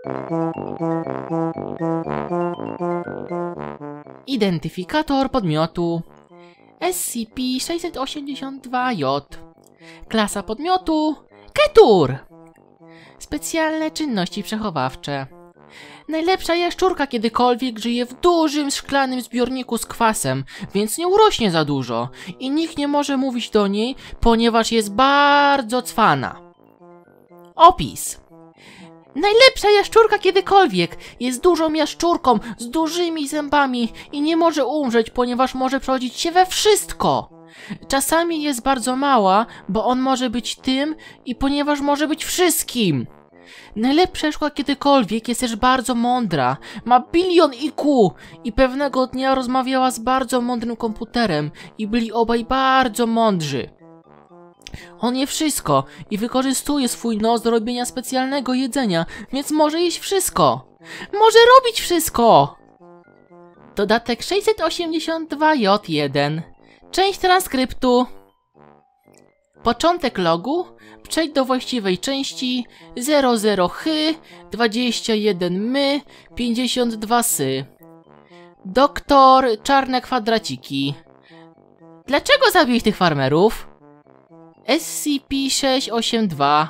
Identyfikator podmiotu SCP-682-J. Klasa podmiotu Ketur. Specjalne czynności przechowawcze. Najlepsza jaszczurka kiedykolwiek żyje w dużym szklanym zbiorniku z kwasem, więc nie urośnie za dużo i nikt nie może mówić do niej, ponieważ jest bardzo cwana. Opis. Najlepsza jaszczurka kiedykolwiek jest dużą jaszczurką z dużymi zębami i nie może umrzeć, ponieważ może przerodzić się we wszystko. Czasami jest bardzo mała, bo on może być tym i ponieważ może być wszystkim. Najlepsza jaszczurka kiedykolwiek jest też bardzo mądra, ma 1 bilion IQ i pewnego dnia rozmawiała z bardzo mądrym komputerem i byli obaj bardzo mądrzy. On je wszystko i wykorzystuje swój nos do robienia specjalnego jedzenia, więc może jeść wszystko. Może robić wszystko! Dodatek 682J1. Część transkryptu. Początek logu. Przejdź do właściwej części 00hy, 21my, 52sy. Doktor Czarne Kwadraciki. Dlaczego zabiłeś tych farmerów? SCP-682.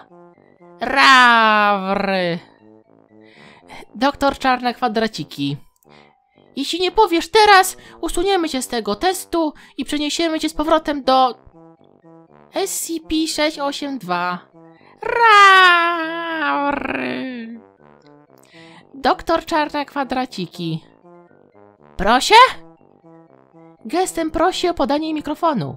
Rawr. Doktor Czarne Kwadraciki. Jeśli nie powiesz teraz, usuniemy cię z tego testu i przeniesiemy cię z powrotem do SCP-682. Rawr. Doktor Czarne Kwadraciki. Proszę? Gestem prosi o podanie mikrofonu.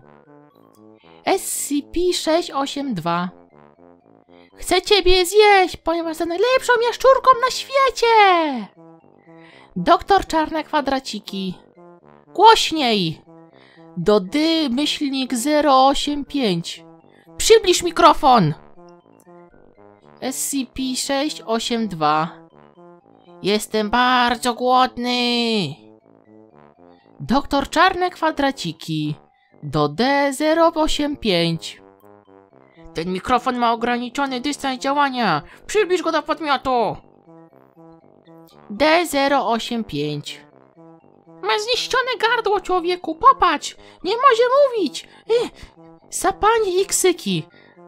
SCP-682. Chcę ciebie zjeść, ponieważ jestem najlepszą jaszczurką na świecie! Doktor Czarne Kwadraciki. Głośniej! Do D-085. Przybliż mikrofon! SCP-682. Jestem bardzo głodny! Doktor Czarne Kwadraciki. Do D-085. Ten mikrofon ma ograniczony dystans działania. Przybliż go do podmiotu. D-085. Ma zniszczone gardło, człowieku. Popatrz. Nie może mówić. Sapanie i ksyki.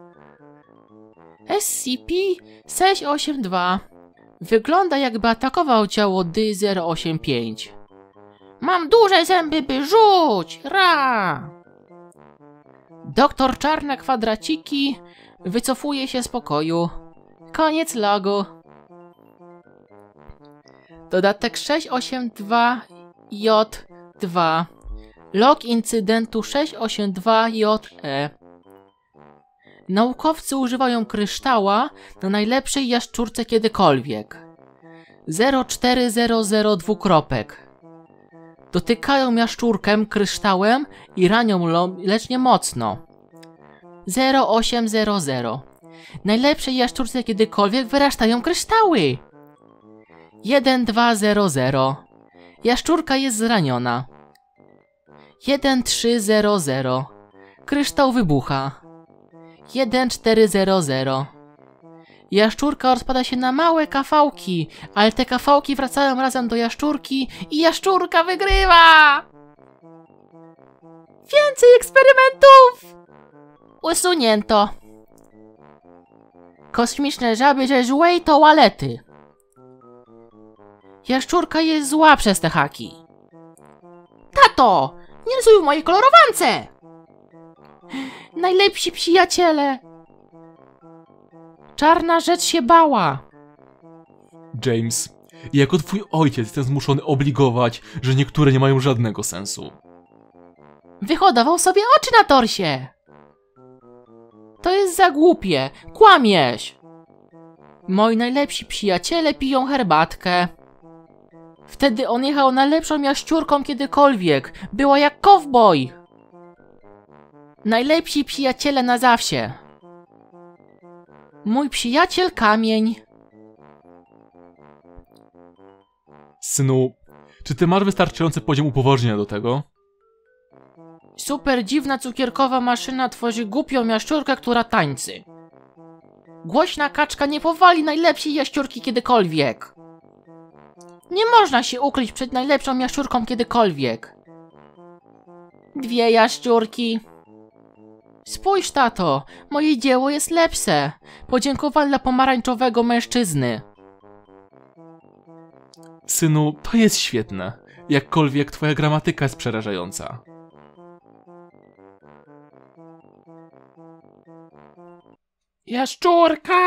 SCP-682. Wygląda, jakby atakował ciało D-085. Mam duże zęby, by rzuć! Ra! Doktor Czarne Kwadraciki wycofuje się z pokoju. Koniec logu. Dodatek 682J2. Log incydentu 682JE. Naukowcy używają kryształa na najlepszej jaszczurce kiedykolwiek. 0400 dwukropek. Dotykają jaszczurkę kryształem i ranią lecz nie mocno. 0800. Najlepszej jaszczurce kiedykolwiek wyrasztają kryształy. 1200. Jaszczurka jest zraniona. 1300. Kryształ wybucha. 1400. Jaszczurka rozpada się na małe kawałki, ale te kawałki wracają razem do jaszczurki i jaszczurka wygrywa! Więcej eksperymentów! Usunięto. Kosmiczne żaby ze złej toalety. Jaszczurka jest zła przez te haki. Tato! Nie rysuj w mojej kolorowance! Najlepsi przyjaciele! Czarna rzecz się bała. James, jako twój ojciec jestem zmuszony obligować, że niektóre nie mają żadnego sensu. Wyhodował sobie oczy na torsie. To jest za głupie. Kłamiesz. Moi najlepsi przyjaciele piją herbatkę. Wtedy on jechał najlepszą jaszczurką kiedykolwiek. Była jak kowboj. Najlepsi przyjaciele na zawsze. Mój przyjaciel Kamień. Synu, czy ty masz wystarczający poziom upoważnienia do tego? Super dziwna cukierkowa maszyna tworzy głupią jaszczurkę, która tańczy. Głośna kaczka nie powali najlepszej jaszczurki kiedykolwiek. Nie można się ukryć przed najlepszą jaszczurką kiedykolwiek. 2 jaszczurki. Spójrz, tato, moje dzieło jest lepsze. Podziękowanie dla pomarańczowego mężczyzny. Synu, to jest świetne. Jakkolwiek twoja gramatyka jest przerażająca. Jaszczurka!